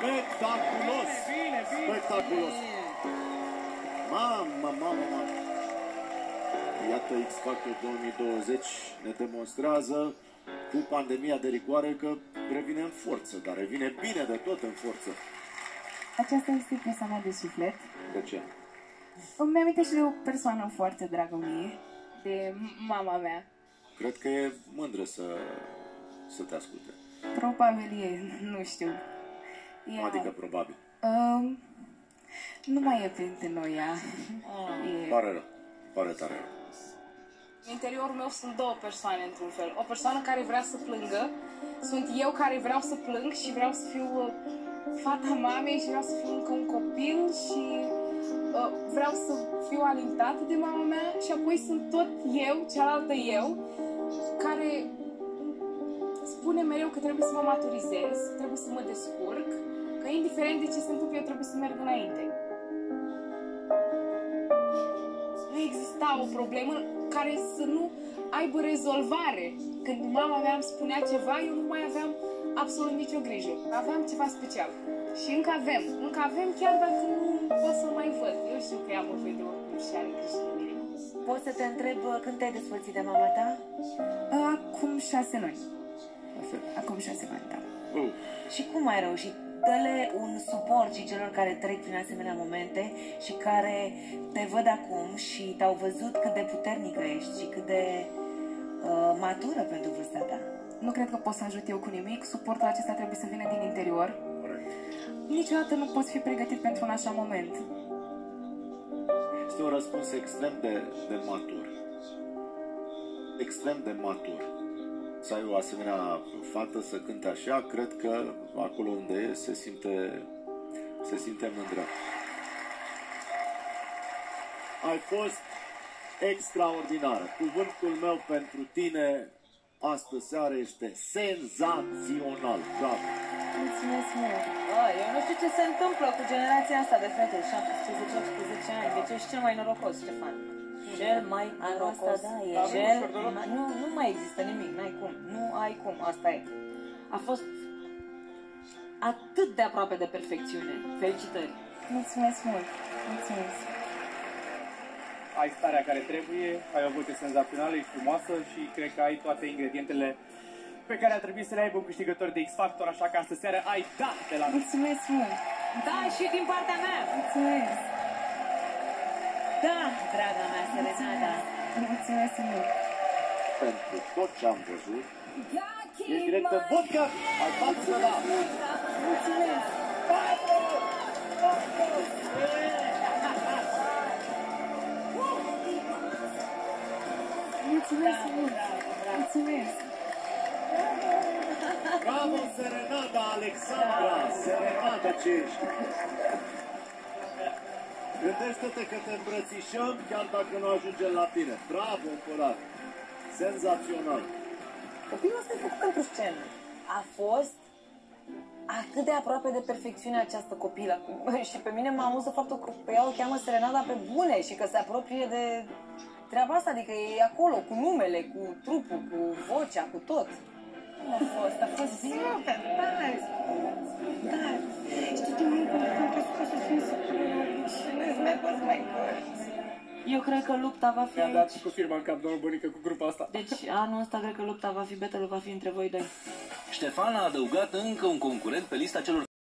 Spectaculos! Spectaculos! Mamă! Iată, X Factor 2020 ne demonstrează cu pandemia de rigoare că revine în forță, dar revine bine de tot în forță. Aceasta este piesa mea de suflet. De ce? Îmi amintește de o persoană foarte dragă mie, de mama mea. Cred că e mândră să te asculte. Probabil e, nu știu. Adică probabil. Nu mai e printre noi ea. Pare rău. Pare tare rău. În interiorul meu sunt două persoane, într-un fel. O persoană care vrea să plângă, sunt eu care vreau să plâng și vreau să fiu fata mamei și vreau să fiu încă un copil și vreau să fiu alintată de mama mea și apoi sunt tot eu, cealaltă eu, care spune mereu că trebuie să mă maturizez, trebuie să mă descurc, că indiferent de ce se întâmplă, eu trebuie să merg înainte. Nu exista o problemă care să nu aibă rezolvare. Când mama mea îmi spunea ceva, eu nu mai aveam absolut nicio grijă. Aveam ceva special. Și încă avem chiar dacă nu pot să mai văd. Eu știu că ea mă vede oricum și are grijă de mine. Pot să te întreb când te-ai despărțit de mama ta? Acum 6 luni. Acum 6 luni, da. Și cum ai reușit? Dă-le un suport și celor care trec prin asemenea momente și care te văd acum și te-au văzut cât de puternică ești și cât de matură pentru vârsta ta. Nu cred că pot să ajut eu cu nimic. Suportul acesta trebuie să vină din interior. Niciodată nu poți fi pregătit pentru un așa moment. Este un răspuns extrem de matur. Extrem de matur. Să ai o asemenea fată să cânte așa, cred că acolo unde e se simte mândră. Ai fost extraordinară. Cuvântul meu pentru tine astă seară este senzațional. Bravo! Mulțumesc mult! Eu nu știu ce se întâmplă cu generația asta de fete, 17-18 ani. Deci ești cel mai norocos, Ștefan. Cel mai norocos. Nu mai există nimic, n-ai cum. Nu ai cum, asta e. A fost atât de aproape de perfecțiune. Felicitări! Mulțumesc mult! Mulțumesc! Ai starea care trebuie, ai o voce senzațională, e frumoasă și cred că ai toate ingredientele pe care ar trebui să le aibă un câștigător de X-Factor, așa că astă seară ai da de la... Mulțumesc mult! Da, și din partea mea! Mulțumesc! Da, draga mea, Serenada! Mulțumesc mult! Pentru tot ce am văzut, ești direct în vodka, ai dat să da! Mulțumesc! Mulțumesc mult! Mulțumesc! Bravo, Serenada, Alexandra! Serenada ce ești! Gândește-te că te îmbrățișăm chiar dacă nu ajungem la tine. Bravo, curat! Senzațional! Copilul ăsta e făcut pentru scenă. A fost atât de aproape de perfecțiune această copilă. Și pe mine m-a amuzat faptul că pe ea o cheamă Serenada pe bune și că se apropie de treaba asta. Adică e acolo, cu numele, cu trupul, cu vocea, cu tot. Cum a fost? A fost super, tare! Știi de mult că am crezut că să fim și nu-ți mai poți mai curți. Eu cred că lupta va fi Mi-a dat aici. cu firma în cap, domnul Bunică, cu grupa asta. Deci anul ăsta cred că lupta va fi, battle va fi între voi doi. Ștefan a adăugat încă un concurent pe lista celor